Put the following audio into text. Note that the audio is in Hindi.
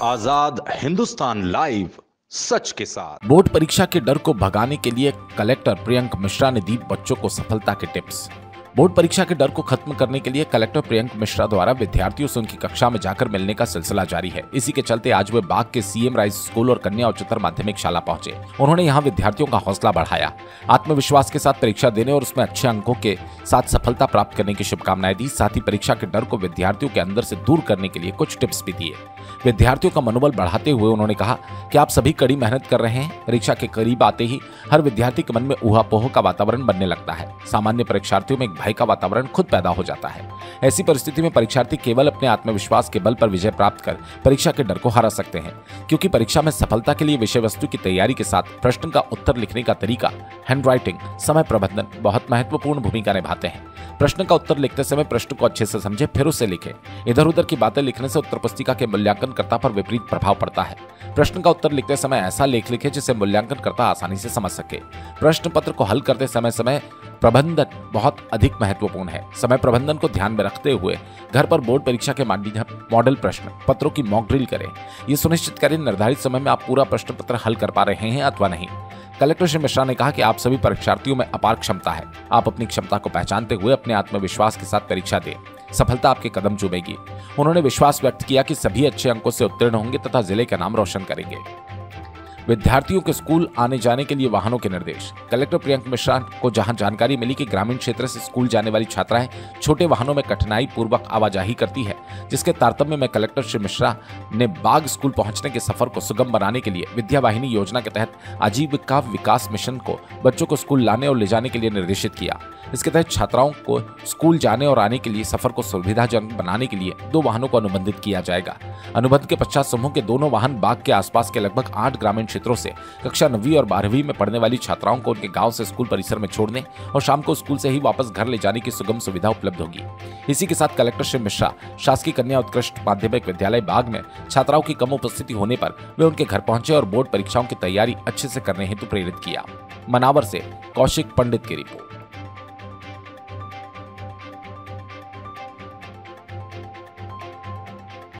आजाद हिंदुस्तान लाइव, सच के साथ। बोर्ड परीक्षा के डर को भगाने के लिए कलेक्टर प्रियंक मिश्रा ने दी बच्चों को सफलता के टिप्स। बोर्ड परीक्षा के डर को खत्म करने के लिए कलेक्टर प्रियंक मिश्रा द्वारा विद्यार्थियों से उनकी कक्षा में जाकर मिलने का सिलसिला जारी है। इसी के चलते आज वे बाग के सीएम राइज स्कूल और कन्या उच्चतर माध्यमिक शाला पहुंचे। उन्होंने यहां विद्यार्थियों का हौसला बढ़ाया, आत्मविश्वास के साथ परीक्षा देने और उसमें अच्छे अंकों के साथ सफलता प्राप्त करने की शुभकामनाएं दी। साथ ही परीक्षा के डर को विद्यार्थियों के अंदर से दूर करने के लिए कुछ टिप्स भी दिए। विद्यार्थियों का मनोबल बढ़ाते हुए उन्होंने कहा कि आप सभी कड़ी मेहनत कर रहे हैं। परीक्षा के करीब आते ही हर विद्यार्थी के मन में ऊहापोह का वातावरण बनने लगता है। सामान्य परीक्षार्थियों में एक भय का वातावरण खुद पैदा हो जाता है। ऐसी परिस्थिति में परीक्षार्थी केवल अपने आत्मविश्वास के बल पर विजय प्राप्त कर परीक्षा के डर को हरा सकते हैं, क्योंकि परीक्षा में सफलता के लिए विषय वस्तु की तैयारी के साथ प्रश्न का उत्तर लिखने का तरीका, हैंडराइटिंग, समय प्रबंधन बहुत महत्वपूर्ण भूमिका निभाते हैं। प्रश्न का उत्तर लिखते समय प्रश्न को अच्छे से समझे, फिर उसे लिखें। इधर उधर की बातें लिखने से उत्तर पुस्तिका के मूल्यांकनकर्ता पर विपरीत प्रभाव पड़ता है। प्रश्न का उत्तर लिखते समय ऐसा लेख लिखें जिसे मूल्यांकनकर्ता आसानी से समझ सके। प्रश्न पत्र को हल करते समय प्रबंधन बहुत अधिक महत्वपूर्ण है। समय प्रबंधन को ध्यान में रखते हुए घर पर बोर्ड परीक्षा के मॉडल प्रश्न पत्रों की मॉक ड्रिल करें। ये सुनिश्चित करें निर्धारित समय में आप पूरा प्रश्न पत्र हल कर पा रहे हैं अथवा नहीं। कलेक्टर श्री मिश्रा ने कहा कि आप सभी परीक्षार्थियों में अपार क्षमता है। आप अपनी क्षमता को पहचानते हुए अपने आत्मविश्वास के साथ परीक्षा दें। सफलता आपके कदम चूमेगी। उन्होंने विश्वास व्यक्त किया कि सभी अच्छे अंकों से उत्तीर्ण होंगे तथा जिले का नाम रोशन करेंगे। विद्यार्थियों के स्कूल आने जाने के लिए वाहनों के निर्देश। कलेक्टर प्रियंक मिश्रा को जहां जानकारी मिली कि ग्रामीण क्षेत्र से स्कूल जाने वाली छात्राएं छोटे वाहनों में कठिनाई पूर्वक आवाजाही करती है, जिसके तारतम्य में कलेक्टर श्री मिश्रा ने बाग स्कूल पहुंचने के सफर को सुगम बनाने के लिए विद्या वाहिनी योजना के तहत आजीविका विकास मिशन को बच्चों को स्कूल लाने और ले जाने के लिए निर्देशित किया। इसके तहत छात्राओं को स्कूल जाने और आने के लिए सफर को सुविधाजनक बनाने के लिए 2 वाहनों को अनुबंधित किया जाएगा। अनुबंध के पश्चात समूह के दोनों वाहन बाग के आसपास के लगभग 8 ग्रामीण क्षेत्रों से कक्षा 9वीं और 12वीं में पढ़ने वाली छात्राओं को उनके गांव से स्कूल परिसर में छोड़ने और शाम को स्कूल से ही वापस घर ले जाने की सुगम सुविधा उपलब्ध होगी। इसी के साथ कलेक्टर श्री मिश्रा शासकीय कन्या उत्कृष्ट माध्यमिक विद्यालय बाग में छात्राओं की कम उपस्थिति होने पर वे उनके घर पहुंचे और बोर्ड परीक्षाओं की तैयारी अच्छे से करने हेतु प्रेरित किया। मनावर से कौशिक पंडित की रिपोर्ट।